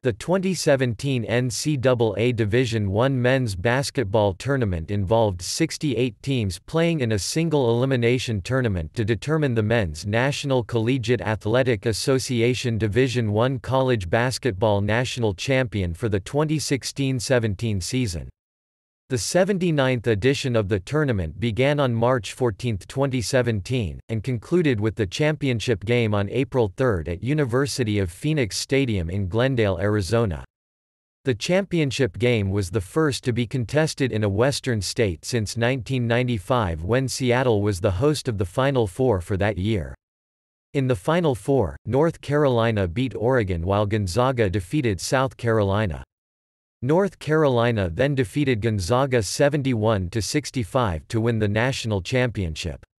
The 2017 NCAA Division I men's basketball tournament involved 68 teams playing in a single-elimination tournament to determine the men's National Collegiate Athletic Association Division I college basketball national champion for the 2016-17 season. The 79th edition of the tournament began on March 14, 2017, and concluded with the championship game on April 3 at University of Phoenix Stadium in Glendale, Arizona. The championship game was the first to be contested in a Western state since 1995, when Seattle was the host of the Final Four for that year. In the Final Four, North Carolina beat Oregon while Gonzaga defeated South Carolina. North Carolina then defeated Gonzaga 71-65 to win the national championship.